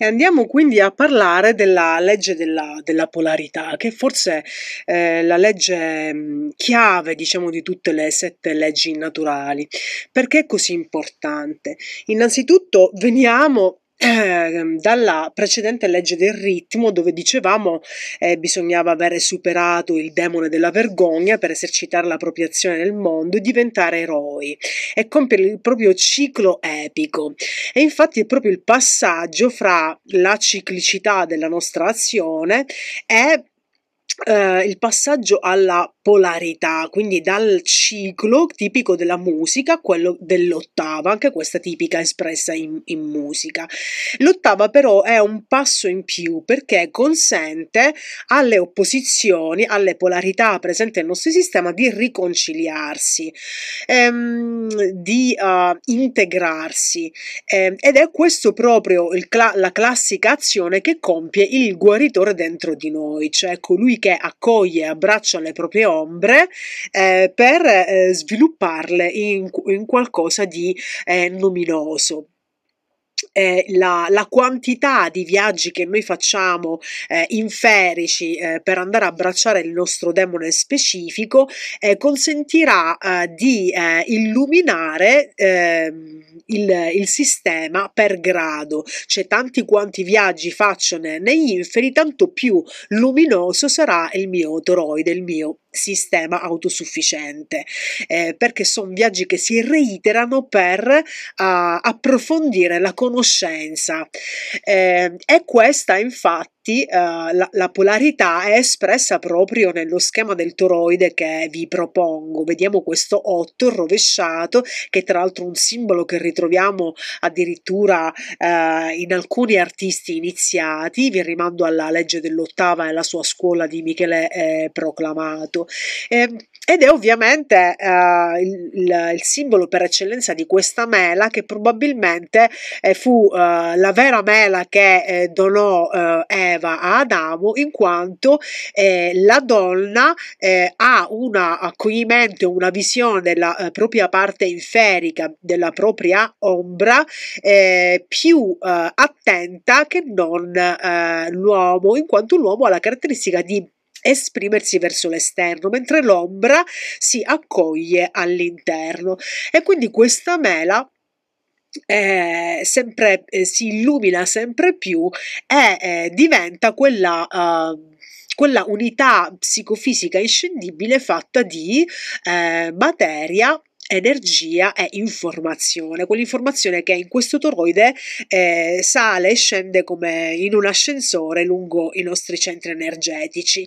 E andiamo quindi a parlare della legge della polarità, che forse è la legge chiave, diciamo, di tutte le sette leggi naturali. Perché è così importante? Innanzitutto veniamo dalla precedente legge del ritmo, dove dicevamo bisognava avere superato il demone della vergogna per esercitare la propria azione nel mondo e diventare eroi e compiere il proprio ciclo epico. E infatti è proprio il passaggio fra la ciclicità della nostra azione e il passaggio alla polarità, quindi dal ciclo tipico della musica a quello dell'ottava, anche questa tipica espressa in musica. L'ottava però è un passo in più perché consente alle opposizioni, alle polarità presenti nel nostro sistema di riconciliarsi, di integrarsi, ed è questo proprio la classica azione che compie il guaritore dentro di noi, cioè colui che accoglie e abbraccia le proprie ombre per svilupparle in qualcosa di luminoso. La quantità di viaggi che noi facciamo inferici per andare a abbracciare il nostro demone specifico consentirà di illuminare il sistema per grado, cioè tanti quanti viaggi faccio negli inferi, tanto più luminoso sarà il mio toroide, il mio sistema autosufficiente, perché sono viaggi che si reiterano per approfondire la conoscenza, e questa infatti la polarità è espressa proprio nello schema del toroide che vi propongo. Vediamo questo 8 rovesciato, che tra l'altro è un simbolo che ritroviamo addirittura in alcuni artisti iniziati. Vi rimando alla legge dell'ottava e alla sua scuola di Michele Proclamato. Ed è ovviamente il simbolo per eccellenza di questa mela, che probabilmente fu la vera mela che donò Eva a Adamo, in quanto la donna ha un accoglimento, una visione della propria parte inferica, della propria ombra, più attenta che non l'uomo, in quanto l'uomo ha la caratteristica di esprimersi verso l'esterno, mentre l'ombra si accoglie all'interno. E quindi questa mela si illumina sempre più e diventa quella unità psicofisica inscindibile fatta di materia, energia e informazione, quell'informazione che in questo toroide sale e scende come in un ascensore lungo i nostri centri energetici.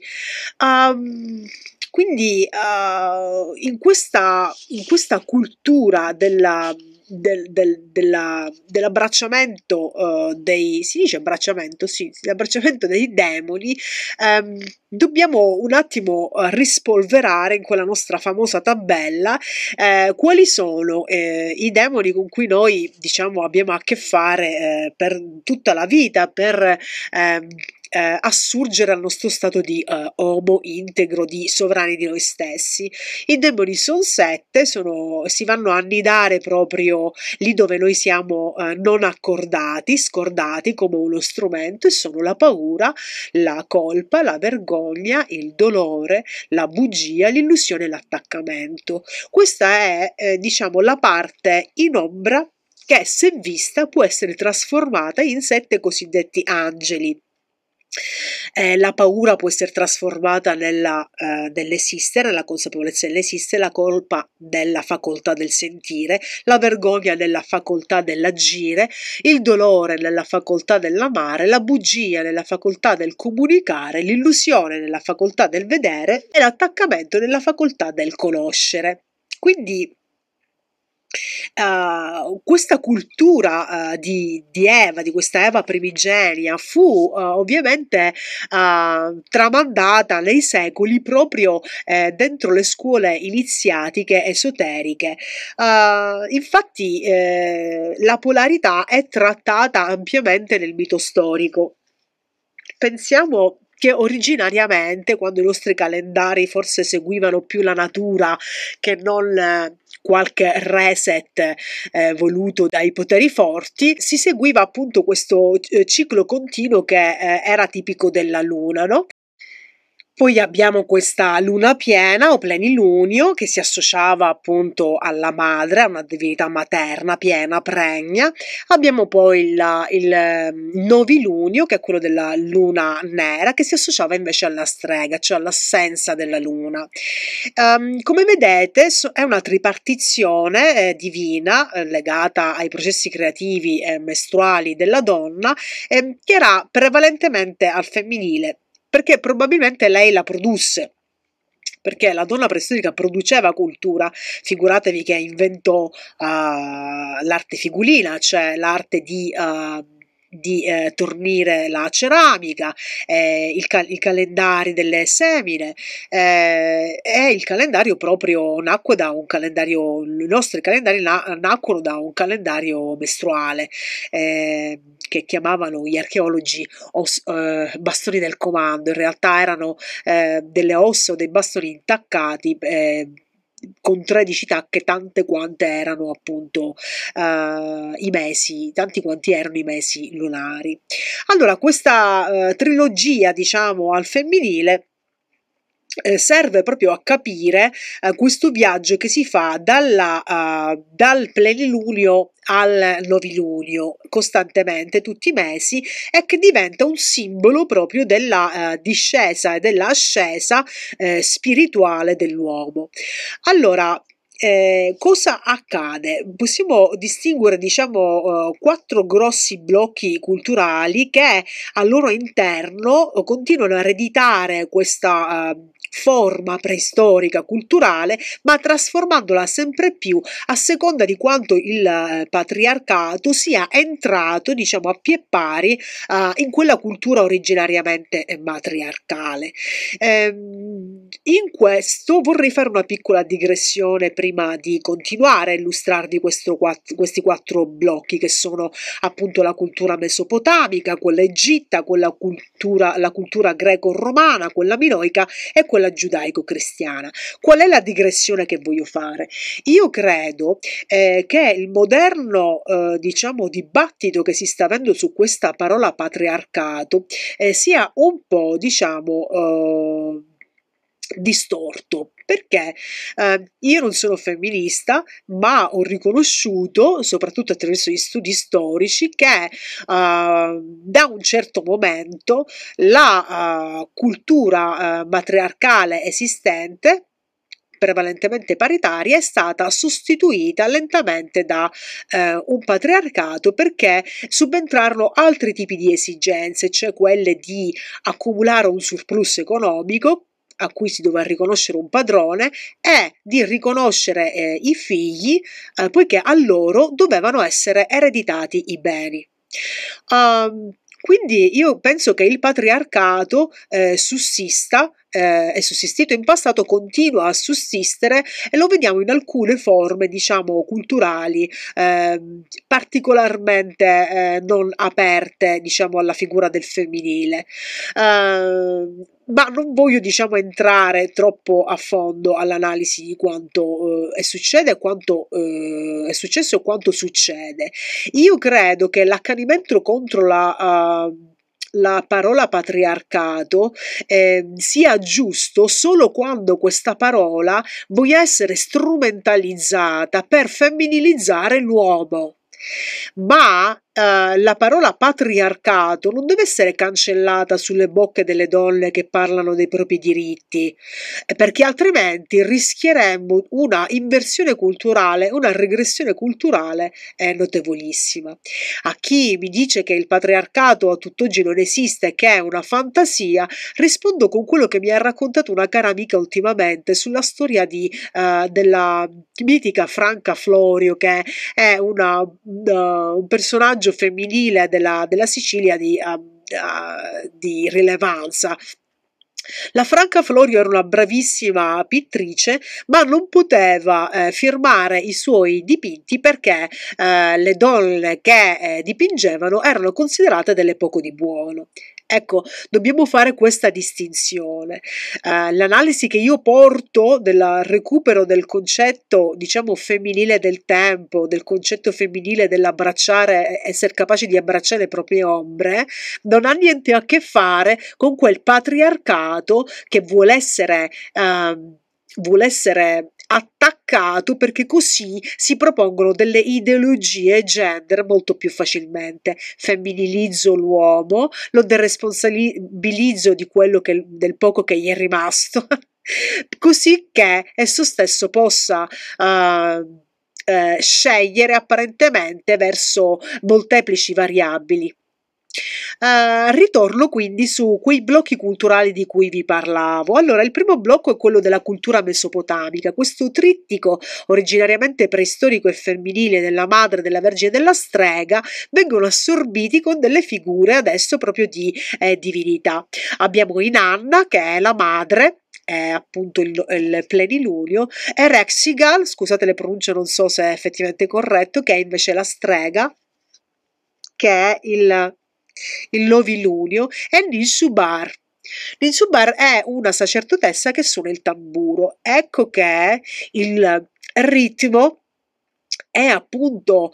Quindi in questa cultura dell'abbracciamento si dice abbracciamento? Sì, l'abbracciamento dei demoni, dobbiamo un attimo rispolverare in quella nostra famosa tabella quali sono i demoni con cui noi, diciamo, abbiamo a che fare per tutta la vita, per assurgere al nostro stato di homo integro, di sovrani di noi stessi. I demoni sono 7, si vanno a annidare proprio lì dove noi siamo non accordati, scordati come uno strumento, e sono la paura, la colpa, la vergogna, il dolore, la bugia, l'illusione e l'attaccamento. Questa è diciamo la parte in ombra che, se vista, può essere trasformata in 7 cosiddetti angeli. La paura può essere trasformata nell'esistere, nella consapevolezza dell'esistere, la colpa nella facoltà del sentire, la vergogna nella facoltà dell'agire, il dolore nella facoltà dell'amare, la bugia nella facoltà del comunicare, l'illusione nella facoltà del vedere e l'attaccamento nella facoltà del conoscere. Quindi questa cultura di Eva, di questa Eva primigenia, fu ovviamente tramandata nei secoli proprio dentro le scuole iniziatiche esoteriche. Infatti la polarità è trattata ampiamente nel mito storico. Pensiamo che originariamente, quando i nostri calendari forse seguivano più la natura che non qualche reset voluto dai poteri forti, si seguiva appunto questo ciclo continuo che era tipico della luna, no? Poi abbiamo questa luna piena o plenilunio che si associava appunto alla madre, a una divinità materna piena, pregna. Abbiamo poi il novilunio, che è quello della luna nera, che si associava invece alla strega, cioè all'assenza della luna. Come vedete è una tripartizione divina legata ai processi creativi e mestruali della donna, che era prevalentemente al femminile, perché probabilmente lei la produsse, perché la donna preistorica produceva cultura. Figuratevi che inventò l'arte figulina, cioè l'arte di tornire la ceramica, i calendari delle semine, e il calendario proprio nacque da un calendario, i nostri calendari nacquero da un calendario mestruale, che chiamavano gli archeologi bastoni del comando. In realtà erano delle ossa o dei bastoni intaccati, con 13 tacche, tante quante erano appunto i mesi, tanti quanti erano i mesi lunari. Allora, questa trilogia, diciamo, al femminile serve proprio a capire questo viaggio che si fa dal plenilunio al novilunio costantemente, tutti i mesi, e che diventa un simbolo proprio della discesa e della ascesa spirituale dell'uomo. Allora, cosa accade? Possiamo distinguere, diciamo, 4 grossi blocchi culturali che al loro interno continuano a ereditare questa forma preistorica culturale, ma trasformandola sempre più a seconda di quanto il patriarcato sia entrato, diciamo, a pie pari in quella cultura originariamente matriarcale. In questo vorrei fare una piccola digressione prima di continuare a illustrarvi questi 4 blocchi, che sono appunto la cultura mesopotamica, quella egitta, la cultura greco-romana, quella minoica e quella giudaico-cristiana. Qual è la digressione che voglio fare? Io credo che il moderno diciamo dibattito che si sta avendo su questa parola patriarcato sia un po', diciamo, distorto, perché io non sono femminista, ma ho riconosciuto, soprattutto attraverso gli studi storici, che da un certo momento la cultura matriarcale esistente, prevalentemente paritaria, è stata sostituita lentamente da un patriarcato, perché subentrarono altri tipi di esigenze, cioè quelle di accumulare un surplus economico a cui si doveva riconoscere un padrone, e di riconoscere i figli, poiché a loro dovevano essere ereditati i beni. Quindi io penso che il patriarcato sussista, è sussistito in passato, continua a sussistere, e lo vediamo in alcune forme, diciamo, culturali particolarmente non aperte, diciamo, alla figura del femminile. Ma non voglio, diciamo, entrare troppo a fondo all'analisi di quanto succede, quanto è successo e quanto succede. Io credo che l'accanimento contro la parola patriarcato sia giusto solo quando questa parola voglia essere strumentalizzata per femminilizzare l'uomo. Ma la parola patriarcato non deve essere cancellata sulle bocche delle donne che parlano dei propri diritti, perché altrimenti rischieremmo una inversione culturale, una regressione culturale notevolissima. A chi mi dice che il patriarcato a tutt'oggi non esiste, che è una fantasia, rispondo con quello che mi ha raccontato una cara amica ultimamente sulla storia della mitica Franca Florio, che è un personaggio femminile della Sicilia di rilevanza. La Franca Florio era una bravissima pittrice, ma non poteva firmare i suoi dipinti perché le donne che dipingevano erano considerate delle poco di buono. Ecco, dobbiamo fare questa distinzione. L'analisi che io porto del recupero del concetto, diciamo, femminile del tempo, del concetto femminile dell'abbracciare, essere capaci di abbracciare le proprie ombre, non ha niente a che fare con quel patriarcato che vuole essere attaccato, perché così si propongono delle ideologie gender molto più facilmente. Femminilizzo l'uomo, lo deresponsabilizzo di quello del poco che gli è rimasto, così che esso stesso possa scegliere apparentemente verso molteplici variabili. Ritorno quindi su quei blocchi culturali di cui vi parlavo. Allora, il primo blocco è quello della cultura mesopotamica. Questo trittico, originariamente preistorico e femminile, della madre, della vergine e della strega, vengono assorbiti con delle figure adesso proprio di divinità. Abbiamo Inanna, che è la madre, è appunto il plenilunio, e Rexigal, scusate le pronunce, non so se è effettivamente corretto, che è invece la strega, che è il novilunio, e Ninsubar. Ninsubar è una sacerdotessa che suona il tamburo. Ecco che il ritmo è appunto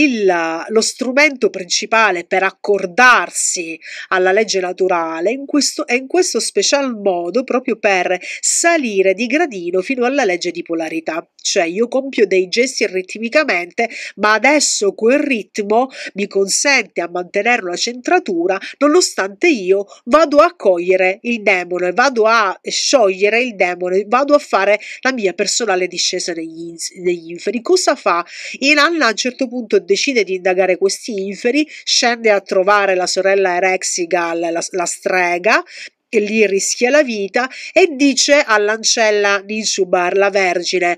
lo strumento principale per accordarsi alla legge naturale, in questo special modo proprio per salire di gradino fino alla legge di polarità. Cioè io compio dei gesti ritmicamente, ma adesso quel ritmo mi consente a mantenere una centratura nonostante io vado a cogliere il demone, vado a sciogliere il demone, vado a fare la mia personale discesa negli inferi. Cosa fa? Inanna a un certo punto decide di indagare questi inferi, scende a trovare la sorella Erexigal, la strega, che lì rischia la vita, e dice all'ancella Ninsubar, la vergine: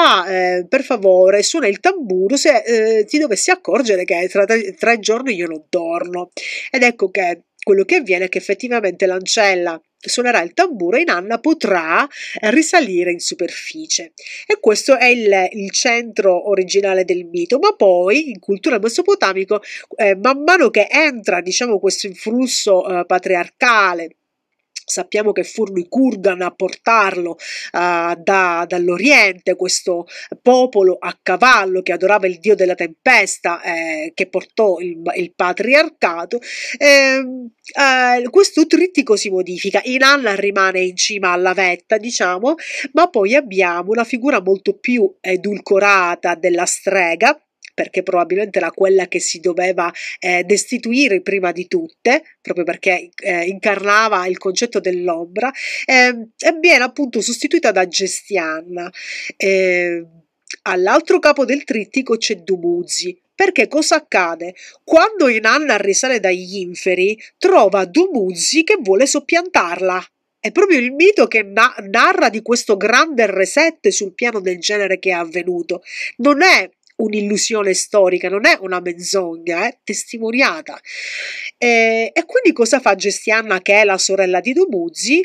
per favore suona il tamburo se ti dovessi accorgere che tra 3 giorni io non torno. Ed ecco che quello che avviene è che effettivamente l'ancella suonerà il tamburo e Inanna potrà risalire in superficie. E questo è il centro originale del mito. Ma poi in cultura mesopotamica, man mano che entra, diciamo, questo influsso patriarcale, sappiamo che furono i Kurgan a portarlo dall'Oriente, questo popolo a cavallo che adorava il dio della tempesta, che portò il patriarcato. Questo trittico si modifica. Inanna rimane in cima alla vetta, diciamo, ma poi abbiamo una figura molto più edulcorata della strega, perché probabilmente era quella che si doveva destituire prima di tutte, proprio perché incarnava il concetto dell'ombra, e viene appunto sostituita da Gestianna. All'altro capo del trittico c'è Dumuzi. Perché cosa accade? Quando Inanna risale dagli inferi, trova Dumuzi che vuole soppiantarla. È proprio il mito che narra di questo grande reset sul piano del genere che è avvenuto. Non è un'illusione storica, non è una menzogna, è testimoniata. E quindi cosa fa Gestianna, che è la sorella di Dumuzi?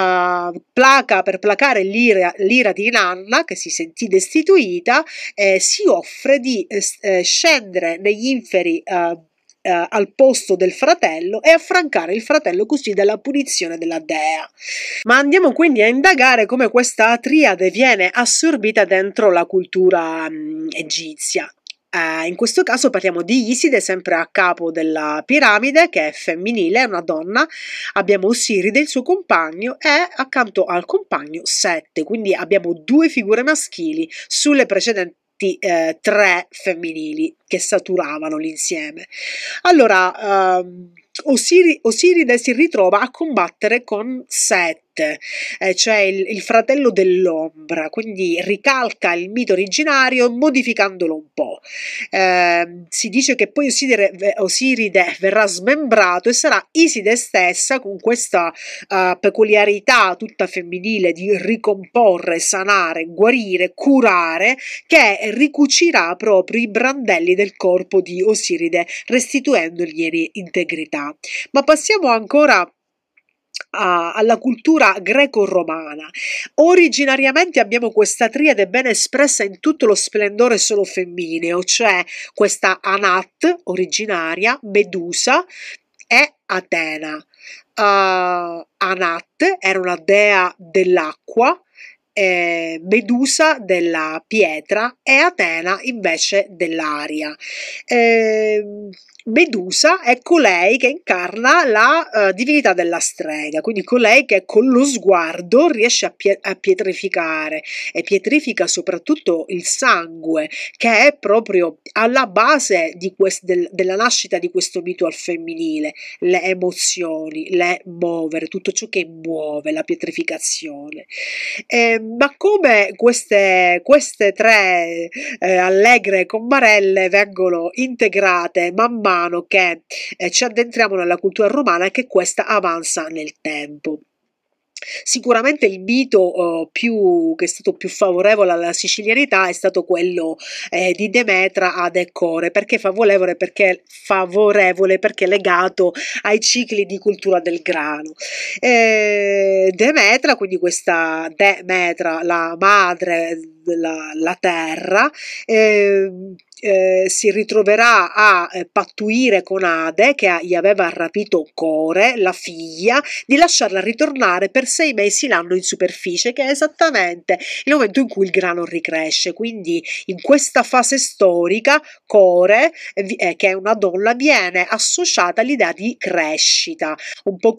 Per placare l'ira di Inanna, che si sentì destituita, si offre di scendere negli inferi al posto del fratello e affrancare il fratello così dalla punizione della dea. Ma andiamo quindi a indagare come questa triade viene assorbita dentro la cultura egizia. In questo caso parliamo di Iside, sempre a capo della piramide, che è femminile, è una donna. Abbiamo Osiride, il suo compagno, e accanto al compagno Sette, quindi abbiamo 2 figure maschili sulle precedenti 3 femminili che saturavano l'insieme. Allora, Osiride si ritrova a combattere con Set, cioè il fratello dell'ombra, quindi ricalca il mito originario modificandolo un po'. Si dice che poi Osiride verrà smembrato e sarà Iside stessa, con questa peculiarità tutta femminile di ricomporre, sanare, guarire, curare, che ricucirà proprio i brandelli del corpo di Osiride, restituendogli integrità. Ma passiamo ancora alla cultura greco-romana. Originariamente abbiamo questa triade ben espressa in tutto lo splendore solo femmineo, cioè questa Anat originaria, Medusa e Atena. Anat era una dea dell'acqua, Medusa della pietra e Atena invece dell'aria. Medusa è colei che incarna la divinità della strega, quindi colei che con lo sguardo riesce a pietrificare e pietrifica soprattutto il sangue, che è proprio alla base della nascita di questo mito al femminile, le emozioni, le muovere, tutto ciò che muove, la pietrificazione. Ma come queste tre allegre commarelle vengono integrate man mano che ci addentriamo nella cultura romana e che questa avanza nel tempo. Sicuramente il mito che è stato più favorevole alla sicilianità è stato quello di Demetra ad Ecore. Perché favorevole? Favorevole perché legato ai cicli di cultura del grano. Demetra, quindi questa Demetra, la madre della terra, si ritroverà a pattuire con Ade, che gli aveva rapito Core, la figlia, di lasciarla ritornare per 6 mesi l'anno in superficie, che è esattamente il momento in cui il grano ricresce. Quindi in questa fase storica Core, che è una donna, viene associata all'idea di crescita, un po'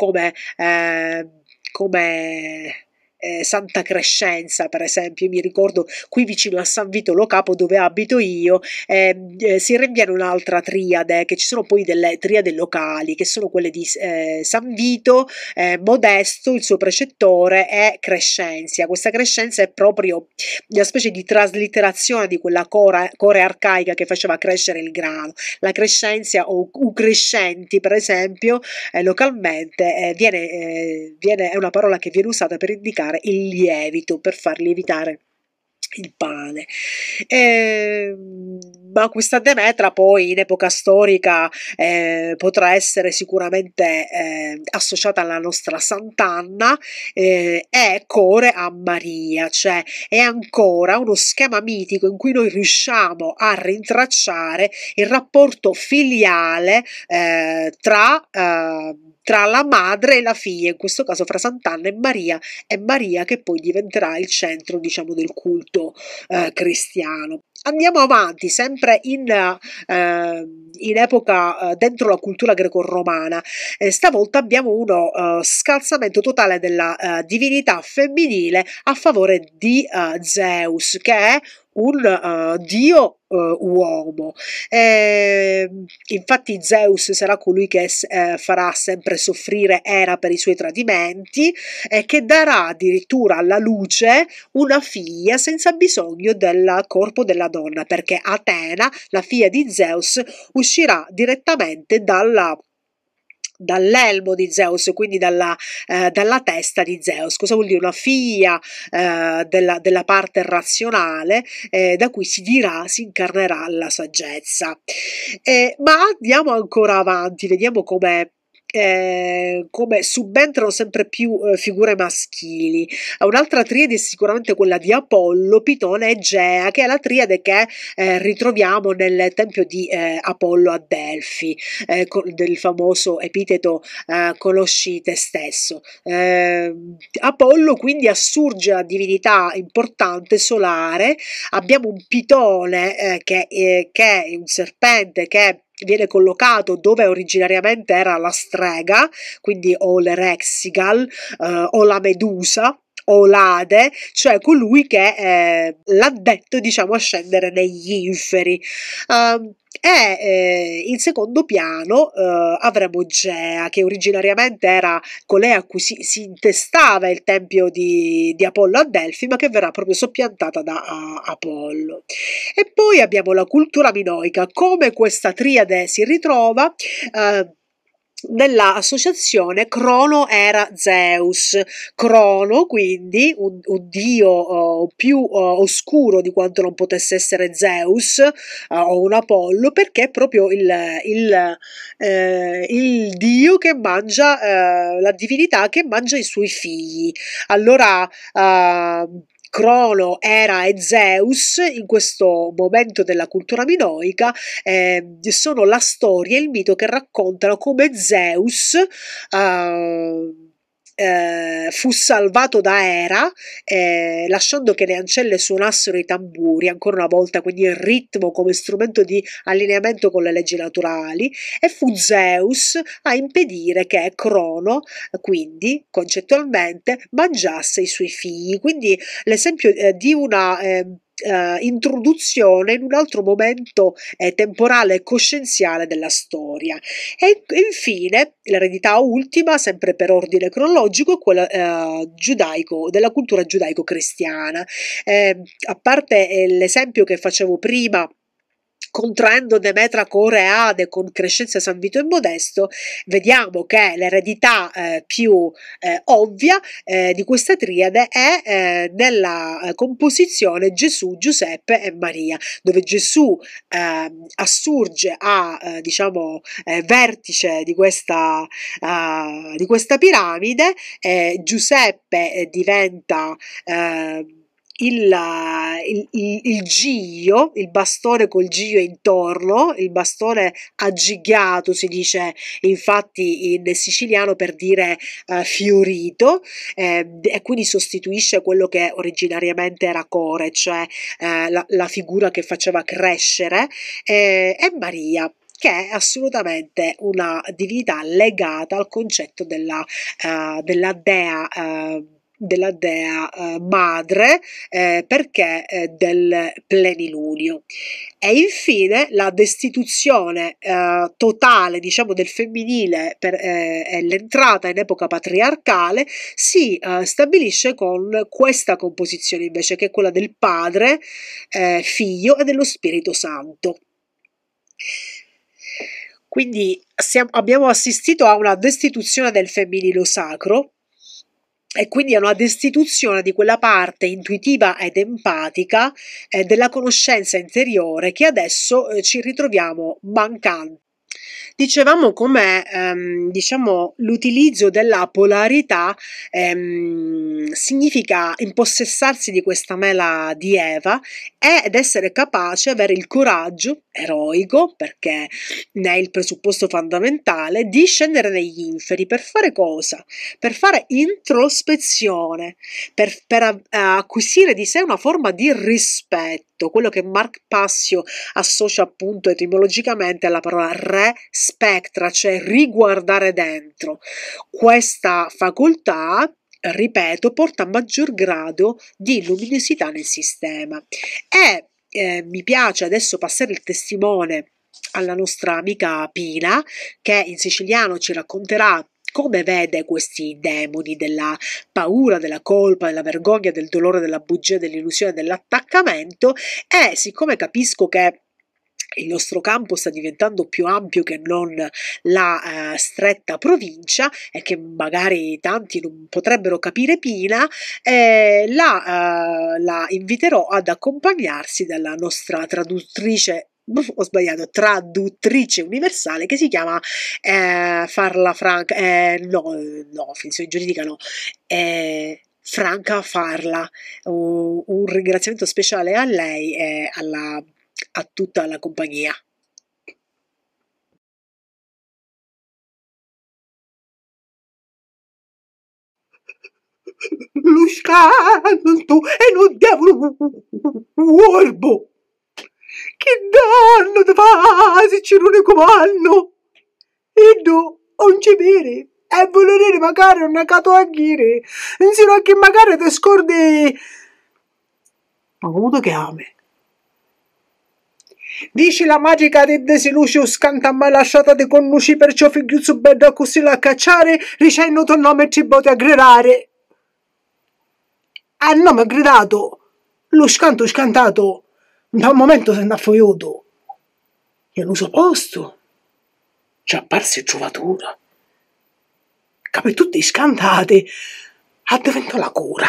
come Santa Crescenza, per esempio. Mi ricordo qui vicino a San Vito Lo Capo, dove abito io, si rinviene un'altra triade, che ci sono poi delle triade locali, che sono quelle di San Vito, Modesto, il suo precettore, e Crescenzia. Questa Crescenzia è proprio una specie di traslitterazione di quella core arcaica che faceva crescere il grano. La Crescenzia o Crescenti, per esempio, localmente è una parola che viene usata per indicare il lievito, per far lievitare il pane. Ma questa Demetra poi in epoca storica potrà essere sicuramente associata alla nostra Sant'Anna, e Core a Maria, cioè è ancora uno schema mitico in cui noi riusciamo a rintracciare il rapporto filiale tra la madre e la figlia, in questo caso fra Sant'Anna e Maria, che poi diventerà il centro, diciamo, del culto cristiano. Andiamo avanti, sempre in epoca dentro la cultura greco-romana. Stavolta abbiamo uno scalzamento totale della divinità femminile a favore di Zeus, che è un dio uomo. Infatti Zeus sarà colui che farà sempre soffrire Era per i suoi tradimenti, e che darà addirittura alla luce una figlia senza bisogno del corpo della donna, perché Atena, la figlia di Zeus, uscirà direttamente dall'elmo di Zeus, quindi dalla testa di Zeus. Cosa vuol dire? Una figlia della parte razionale, da cui si incarnerà la saggezza. Ma andiamo ancora avanti, vediamo come subentrano sempre più figure maschili. Un'altra triade è sicuramente quella di Apollo, Pitone e Gea, che è la triade che ritroviamo nel tempio di Apollo a Delfi, del famoso epiteto conosci te stesso. Apollo quindi assurge a divinità importante solare. Abbiamo un Pitone che è un serpente che viene collocato dove originariamente era la strega, quindi o l'Erexigal, o la Medusa, o l'Ade, cioè colui che l'ha detto, diciamo, a scendere negli inferi. In secondo piano avremo Gea, che originariamente era colei a cui si intestava il tempio di Apollo a Delfi, ma che verrà proprio soppiantata da Apollo. E poi abbiamo la cultura minoica. Come questa triade si ritrova? Nella associazione Crono era Zeus. Crono, quindi un dio più oscuro di quanto non potesse essere Zeus o un Apollo, perché è proprio il dio che mangia, la divinità che mangia i suoi figli. Allora Crono, Era e Zeus, in questo momento della cultura minoica, sono la storia e il mito che raccontano come Zeus fu salvato da Era, lasciando che le ancelle suonassero i tamburi, ancora una volta, quindi il ritmo come strumento di allineamento con le leggi naturali, e fu Zeus a impedire che Crono, quindi concettualmente, mangiasse i suoi figli. Quindi l'esempio di una introduzione in un altro momento temporale e coscienziale della storia. E infine l'eredità ultima, sempre per ordine cronologico, è quella giudaico, della cultura giudaico-cristiana. A parte l'esempio che facevo prima, contraendo Demetra Core e Ade con Crescenza San Vito e Modesto, vediamo che l'eredità più ovvia di questa triade è nella composizione Gesù, Giuseppe e Maria, dove Gesù assurge a diciamo vertice di questa piramide, Giuseppe diventa il gigio, il bastone col gigio intorno, il bastone aggigliato si dice infatti in siciliano per dire fiorito, e quindi sostituisce quello che originariamente era core, cioè la figura che faceva crescere, e Maria, che è assolutamente una divinità legata al concetto della dea madre, perché del plenilunio. E infine la destituzione totale, diciamo, del femminile e l'entrata in epoca patriarcale si stabilisce con questa composizione invece, che è quella del Padre, Figlio e dello Spirito Santo. Quindi abbiamo assistito a una destituzione del femminile sacro, e quindi a una destituzione di quella parte intuitiva ed empatica della conoscenza interiore che adesso ci ritroviamo mancante. Dicevamo come diciamo, l'utilizzo della polarità significa impossessarsi di questa mela di Eva ed essere capace, avere il coraggio eroico, perché ne è il presupposto fondamentale, di scendere negli inferi. Per fare cosa? Per fare introspezione, per acquisire di sé una forma di rispetto, quello che Mark Passio associa appunto etimologicamente alla parola respectra, cioè riguardare dentro. Questa facoltà, ripeto, porta a maggior grado di luminosità nel sistema. E mi piace adesso passare il testimone alla nostra amica Pina, che in siciliano ci racconterà come vede questi demoni della paura, della colpa, della vergogna, del dolore, della bugia, dell'illusione, dell'attaccamento. E siccome capisco che il nostro campo sta diventando più ampio che non la stretta provincia e che magari tanti non potrebbero capire Pina, la inviterò ad accompagnarsi dalla nostra traduttrice, ho sbagliato, traduttrice universale, che si chiama Farla Franca, no, finzione giuridica no, Franca Farla. Un ringraziamento speciale a lei e a tutta la compagnia. Lo scandalo è un diavolo orbo. Che danno ti fa se c'è un comando? E no, non c'è bene. E volere magari non cato a dire. Insieme a che magari ti scordi. Ma come ti chiami? Dici la magica di desilusio scanta mai lasciata di conosci perciò figliuzzo bello così la cacciare ricendo tuo nome e ci bote a gridare. A nome gridato, lo scanto scantato, da un momento se ne ha foiuto. E l'uso posto, ci apparsi trovatura. Capi tutti scantati, ha diventato la cura.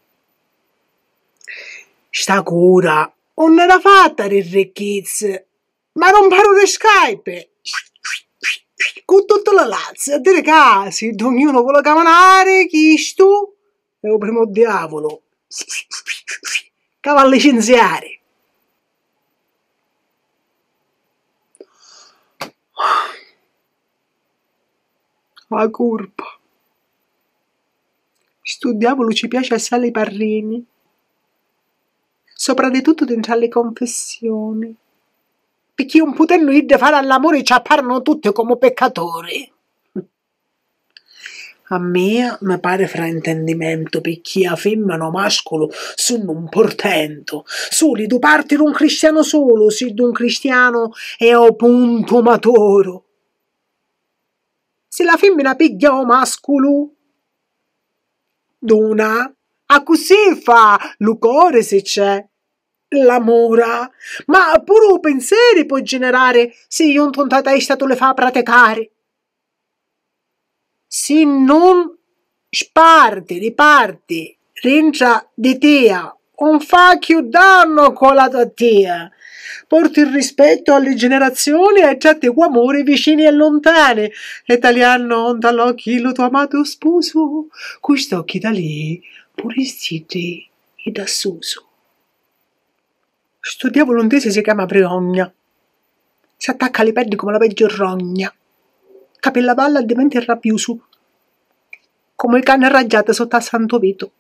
Sta cura non era fatta di ricchezze, ma non paro di Skype. Con tutta la lazza, a dire casi, ognuno vuole camanare, chi sto è il primo diavolo. Cavalli scienziari. La curva. Sto diavolo ci piace assai i parrini. Soprattutto dentro alle confessioni. Perché un putello di fare all'amore ci appaiono tutti come peccatori. A me mi pare fraintendimento perché a femmina o mascolo sono un portento. Soli tu parti da un cristiano solo, se da un cristiano è o punto matoro. Se la femmina piglia o mascolo, dona, a così fa il cuore se c'è. L'amore, ma pure un pensiero può generare se io un tonta testa tu le fa praticare. Se non sparti, riparti, rientra di te, non fa più danno con la tua tia. Porti il rispetto alle generazioni e tratti con amore vicini e lontani. E tagliano dall'occhi il tuo amato sposo, questi occhi da lì, purissiti e da suso. Sto diavolo intese si chiama Briogna. Si attacca alle peddi come la peggio rogna. Capella palla diventa rabbioso, come il cane raggiato sotto al santo vito.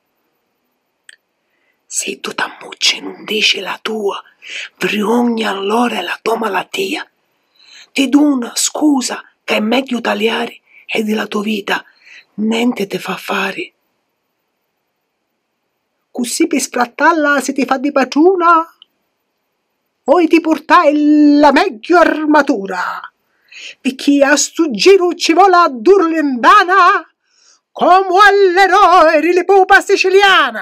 Se tu t'ammucci non dici la tua, Briogna allora è la tua malattia. Ti do una scusa che è meglio tagliare e della tua vita niente ti fa fare. Così per sprattarla se ti fa di padrona, poi ti portai la meglio armatura, perché a sto giro ci vuole a Durlindana come all'eroe di pupa siciliana.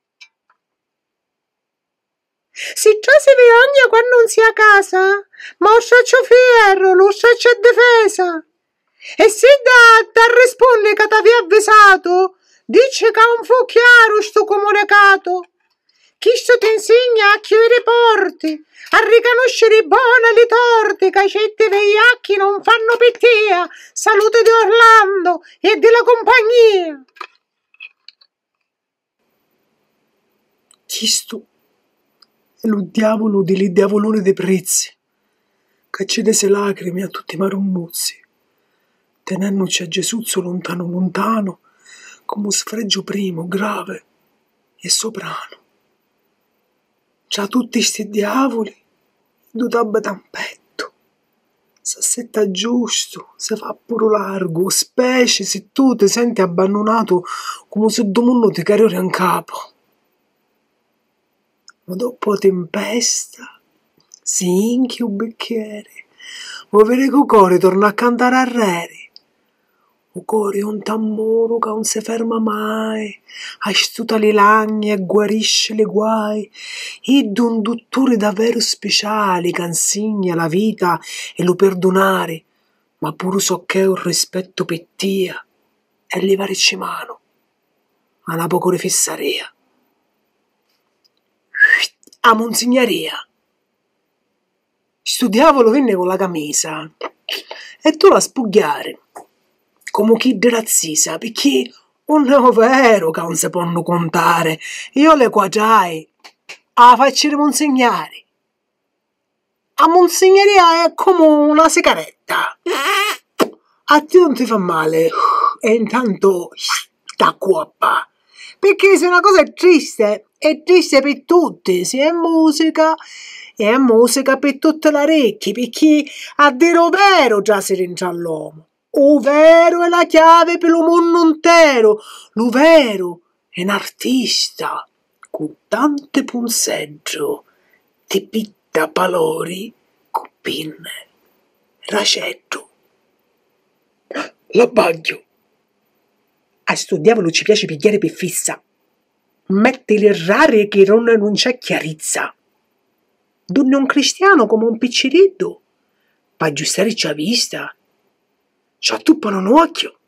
Se già si vergogna quando non si a casa, mostraccio fierro, lustraccio difesa. E se da risponde che t'avevi avvisato, dice che non fu chiaro sto comunicato. Chi sto ti insegna a chiudere i porti, a riconoscere i buoni e i torti, che i cetti veiacchi non fanno pittia. Salute di Orlando e della compagnia. Chi sto? È lo diavolo delle diavolone dei prezzi, che ci dese lacrime a tutti i marunnuzzi, tenendoci a Gesù lontano lontano, come un sfregio primo, grave e soprano. Già tutti sti diavoli, dotabbe tampetto, s'assetta giusto, si fa pure largo, specie se tu ti senti abbandonato come se domuno ti cariori in capo. Ma dopo tempesta, si inchi un bicchiere, vuoi vedere che il cuore torna a cantare a reri. Il cuore è un tammuro che non si ferma mai, astuta le lagne e guarisce le guai, ed un dottore davvero speciale che insegna la vita e lo perdonare, ma pure so che è un rispetto per tia e levarci mano a una poco fissaria. A Monsignoria. Sto diavolo venne con la camisa e tu la spugliare come chi di razzisa, perché non è vero che non si possono contare. Io le quadrai a faccia di Monsignori. A Monsignoria è come una sigaretta. A te non ti fa male e intanto sta qua. Perché se una cosa è triste per tutti, se è musica per tutte le orecchie, perché a dire vero già si rincia all'uomo. O vero è la chiave per il mondo intero, lo vero è un artista con tante punzeggio, ti pitta palori con pinne, racetto. La baglio. A sto diavolo ci piace pigliare per fissa. Mettili rare che non c'è chiarizza. Donne un cristiano come un picciriddo, pa' aggiustare c'ha vista, c'ha tuppano un occhio.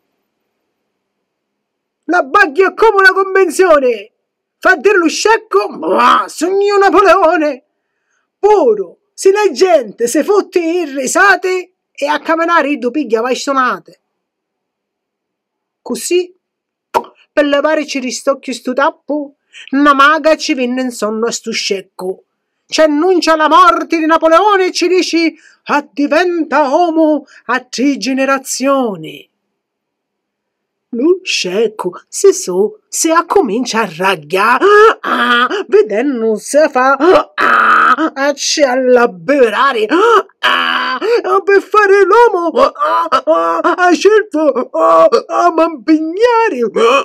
La baglio è come una convenzione, fa dire lo scecco, ma sogno Napoleone. Puro, se la gente se fotte in risate e a camminare i due piglia vai stonate. Così, per levarci ristocchio sto tappo, una maga ci venne in sonno a stu scecco. Ci annuncia la morte di Napoleone e ci dici diventa uomo a 3 generazioni. Lo scecco si accomincia a raggiare, vedendo se fa, ci allaberare, per fare l'uomo, a scelto, a mampignare,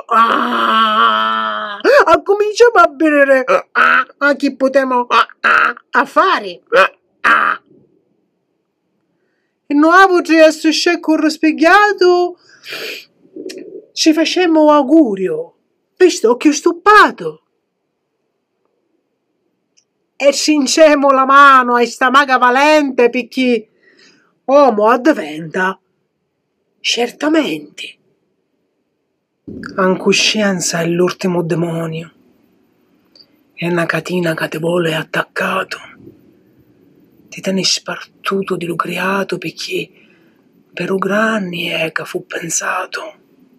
cominciamo a bere, a chi potremo a fare. E nuovo a sto scecco rispecchiato, ci facemmo augurio, visto che ho stupato. E cincemo la mano a sta maga valente perché uomo addiventa certamente. Ancoscienza è l'ultimo demonio. È una catena che ti vuole attaccato. Ti tieni spartuto di lo creato perché per granni è che fu pensato.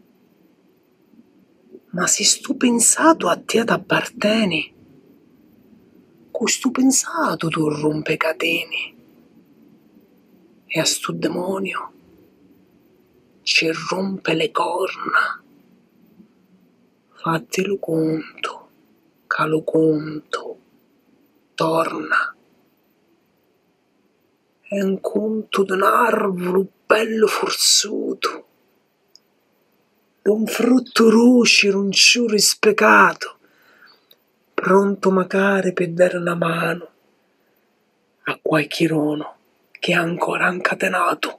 Ma se stu pensato a te t'appartieni, con stu pensato tu rompe catene. E a stu demonio ci rompe le corna. Fatelo conto, che lo conto torna. È un conto d'un arbolo bello forzuto, d'un frutto ruscio, un ciuro sprecato, pronto magari per dare una mano a qualche rono che è ancora incatenato.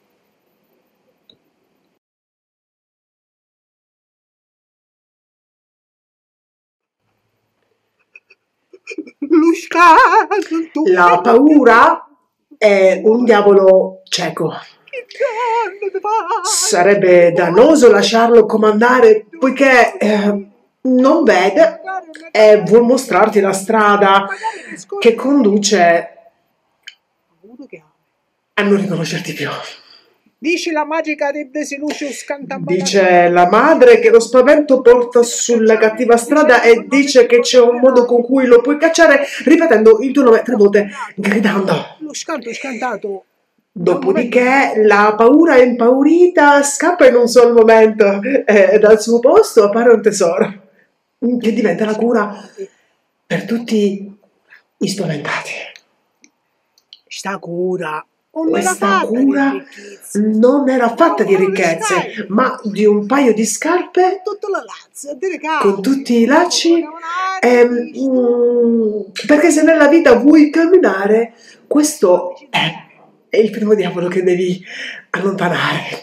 La paura è un diavolo cieco. Sarebbe dannoso lasciarlo comandare poiché non vede e vuol mostrarti la strada che conduce a non riconoscerti più. Dici la magica di Desilucius Cantabana. Dice la madre che lo spavento porta sulla cattiva strada e dice che c'è un modo con cui lo puoi cacciare ripetendo il tuo nome 3 volte, gridando. Lo scantato. Dopodiché la paura impaurita scappa in un solo momento e dal suo posto appare un tesoro che diventa la cura per tutti i spaventati. Questa cura non era fatta di ricchezze, ma di un paio di scarpe con tutti i lacci, perché se nella vita vuoi camminare, questo è il primo diavolo che devi allontanare.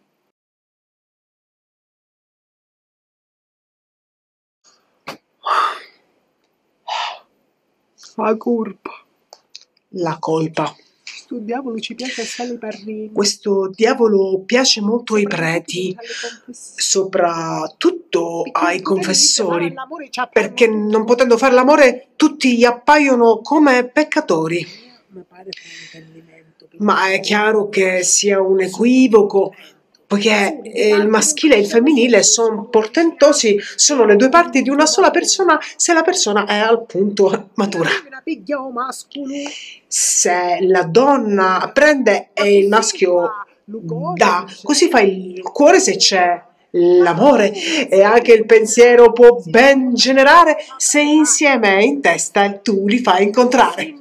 La colpa. Questo diavolo ci piace assai ai parrini. Questo diavolo piace molto ai preti, soprattutto ai confessori, perché non potendo fare l'amore tutti gli appaiono come peccatori. Ma è chiaro che sia un equivoco, poiché il maschile e il femminile sono portentosi, sono le due parti di una sola persona se la persona è al punto matura. Se la donna prende e il maschio dà, così fa il cuore se c'è l'amore e anche il pensiero può ben generare se insieme in testa tu li fai incontrare.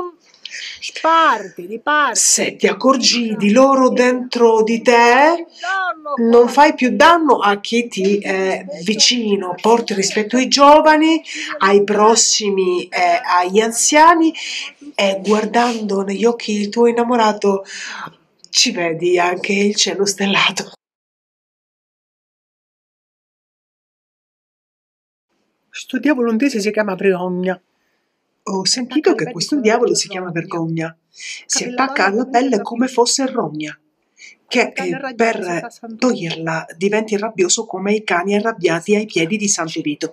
Se ti accorgi di loro dentro di te, non fai più danno a chi ti è vicino, porti rispetto ai giovani, ai prossimi e agli anziani e guardando negli occhi il tuo innamorato ci vedi anche il cielo stellato. Questo diavolo olandese si chiama Vergogna. Ho sentito che questo diavolo si chiama vergogna. Si attacca alla pelle come fosse rogna, che per toglierla diventi rabbioso come i cani arrabbiati ai piedi di Santo Vito.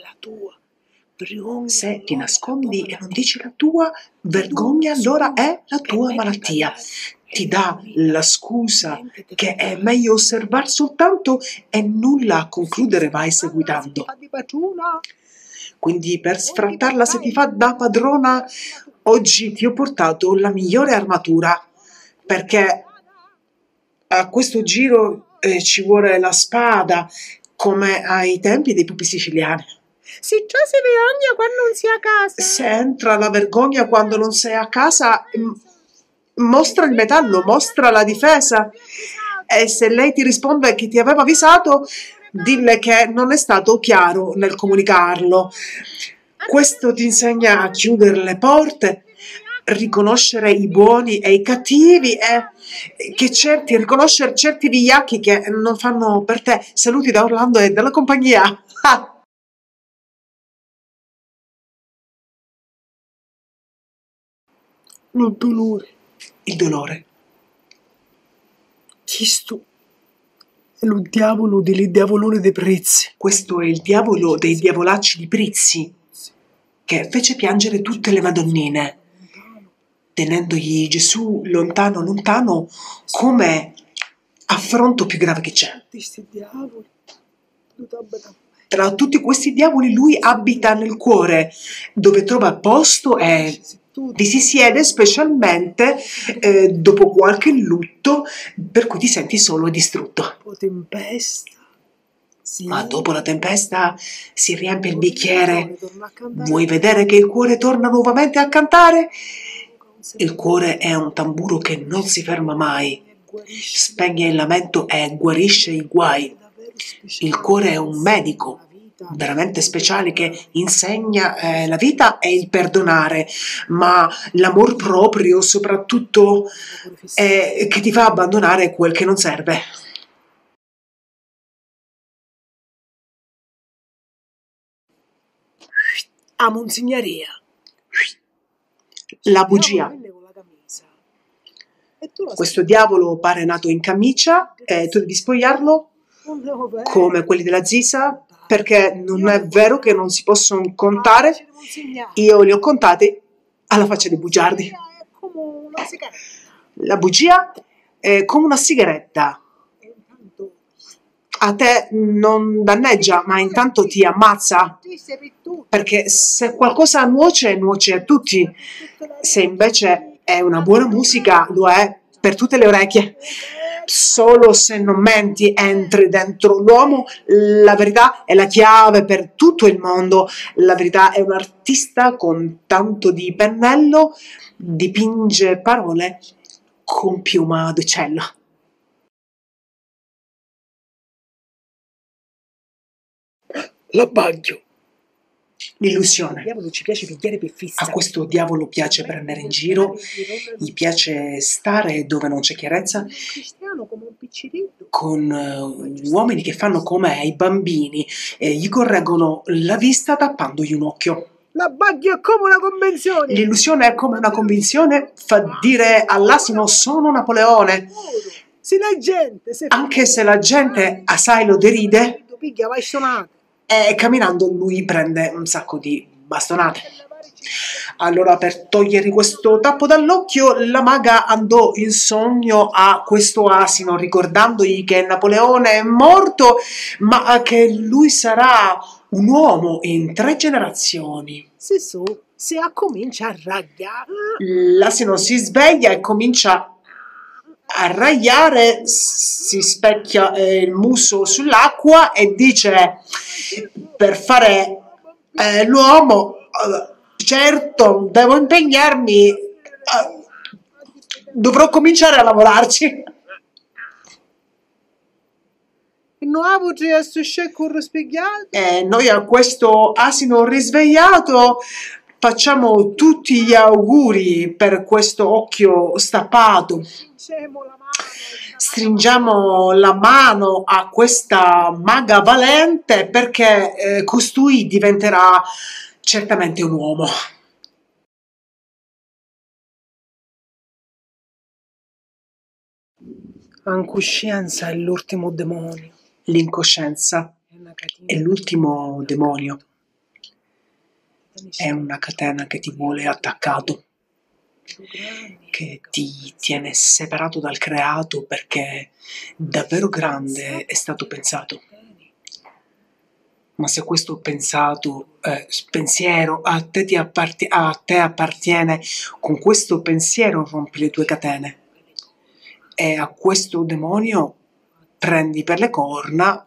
Se ti nascondi e non dici la tua vergogna, allora è la tua malattia. Ti dà la scusa che è meglio osservare soltanto e nulla a concludere vai seguitando. Quindi per sfrattarla se ti fa da padrona, oggi ti ho portato la migliore armatura, perché a questo giro ci vuole la spada, come ai tempi dei pupi siciliani. Si già si vergogna quando non si è a casa. Se entra la vergogna quando non sei a casa, mostra il metallo, mostra la difesa. E se lei ti risponde che ti aveva avvisato, dille che non è stato chiaro nel comunicarlo. Questo ti insegna a chiudere le porte, riconoscere i buoni e i cattivi e riconoscere certi vigliacchi che non fanno per te. Saluti da Orlando e dalla compagnia. Il dolore. Il dolore. Questo è lo diavolo delle diavolone dei prezzi. Questo è il diavolo dei diavolacci di Prizzi, che fece piangere tutte le madonnine, tenendogli Gesù lontano lontano come affronto più grave che c'è. Tra tutti questi diavoli lui abita nel cuore, dove trova posto e vi si siede specialmente dopo qualche lutto per cui ti senti solo e distrutto. Ma dopo la tempesta si riempie il bicchiere. Vuoi vedere che il cuore torna nuovamente a cantare? Il cuore è un tamburo che non si ferma mai. Spegne il lamento e guarisce i guai. Il cuore è un medico veramente speciale che insegna la vita e il perdonare, ma l'amor proprio soprattutto che ti fa abbandonare quel che non serve. A Monsignoria. La bugia. Questo diavolo pare nato in camicia e tu devi spogliarlo come quelli della Zisa, perché non è vero che non si possono contare. Io li ho contati alla faccia dei bugiardi. La bugia è come una sigaretta. A te non danneggia, ma intanto ti ammazza, perché se qualcosa nuoce, nuoce a tutti. Se invece è una buona musica, lo è per tutte le orecchie. Solo se non menti entri dentro l'uomo. La verità è la chiave per tutto il mondo. La verità è un artista con tanto di pennello, dipinge parole con piuma d'uccello. L'abbaglio. L'illusione. Il diavolo ci piace pigliare per fissa. A questo diavolo piace prendere in giro, gli piace stare dove non c'è chiarezza, con uomini che fanno come ai bambini e gli correggono la vista tappandogli un occhio. L'abbaglio è come una convenzione. L'illusione è come una convinzione, fa dire all'asino sono Napoleone. Anche se la gente assai lo deride, e camminando lui prende un sacco di bastonate. Allora, per togliergli questo tappo dall'occhio, la maga andò in sogno a questo asino, ricordandogli che Napoleone è morto, ma che lui sarà un uomo in 3 generazioni. Se comincia a ragliare. L'asino si sveglia e comincia a ragliare, si specchia il muso sull'acqua e dice: per fare l'uomo, certo, devo impegnarmi, dovrò cominciare a lavorarci. Noi a questo asino risvegliato facciamo tutti gli auguri per questo occhio stappato. Stringiamo la mano a questa maga valente perché costui diventerà certamente un uomo. Incoscienza è l'ultimo demonio. L'incoscienza è l'ultimo demonio. È una catena che ti vuole attaccato, che ti tiene separato dal creato perché davvero grande è stato pensato. Ma se questo pensiero a te appartiene, con questo pensiero rompi le tue catene. E a questo demonio prendi per le corna.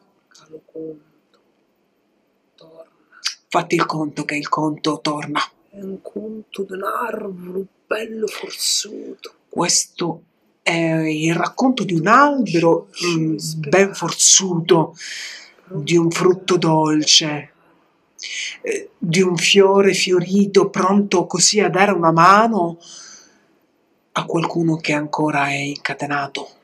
Fatti il conto che il conto torna. È un conto di un albero bello forzuto. Questo è il racconto di un albero ben forzuto, di un frutto dolce, di un fiore fiorito pronto così a dare una mano a qualcuno che ancora è incatenato.